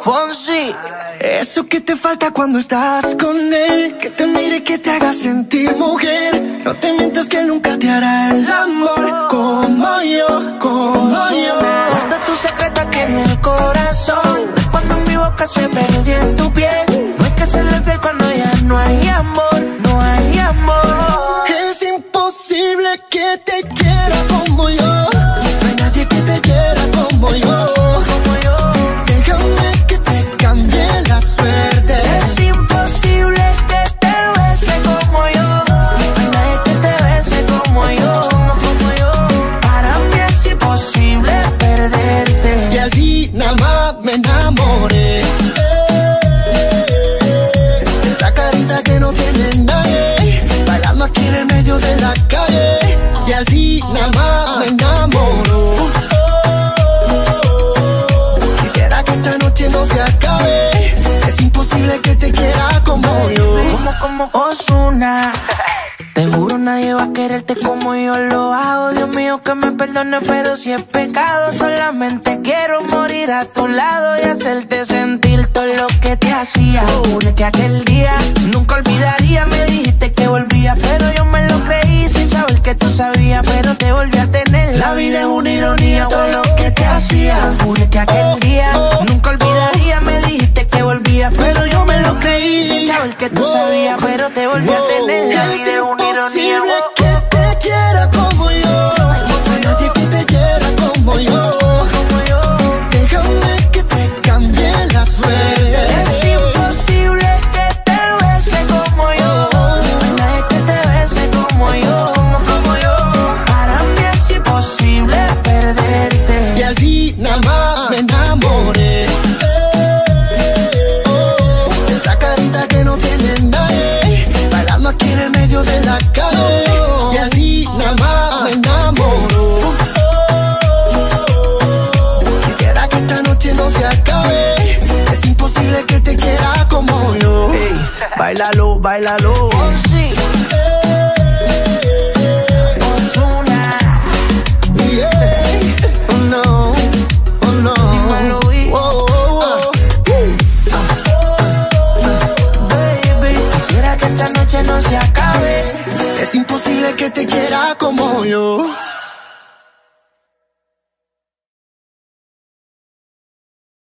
Fonsi. Eso que te falta cuando estás con él, que te mire, que te haga sentir mujer. No te mientas que nunca te hará el amor como yo, como yo. Guarda tu secreto aquí en el corazón, cuando mi boca se perdió en tu piel. No hay que serle fiel cuando ya no hay amor, no hay amor. Es imposible que te quiera como yo. No hay nadie que te quiera como yo. Déjame que te cambie la suerte. Es imposible que te bese como yo. No hay nadie que te bese como yo, como yo. Para mí es imposible perderte. Y así nada más me enamoré. Esa carita que no tiene nadie, bailando aquí en el medio de la calle. Y así nada más me enamoro. Quisiera que esta noche no se acabe. Es imposible que te quiera como yo. Como Ozuna. Te juro nadie va a quererte como yo lo hago. Dios mío que me perdone, pero si es pecado, solamente quiero morir a tu lado y hacerte sentir todo lo que te hacía. Juré que aquel día nunca olvidaría. Me dijiste que volvía, pero yo me lo creí sin saber que tú sabías, pero te volví a tener. La vida es una ironía, todo lo que te hacía. Juré que aquel día nunca olvidaría. Me dijiste que volvía, pero yo me lo creí sin saber que tú sabías, pero te volví a tener. La vida es una ironía. Es imposible que te quiera como yo. No hay nadie que te quiera como yo. Déjame que te cambie la suerte. Es imposible que te bese como yo. No hay nadie que te bese como yo, como yo. Para mí es imposible perderte. Y así nada más me enamoré. Esa carita que no tiene nadie, bailando aquí en el medio de la calle. Y así nada más me enamoro. Quisiera que esta noche no se acabe. Es imposible que te quiera como yo. Ey, bailalo, bailalo. Fonsi. Ozuna. Yeah. Oh no, oh no. Dímelo, vi. Oh, oh, oh. Baby, quisiera que esta noche no se acabe. Es imposible que te quiera como yo.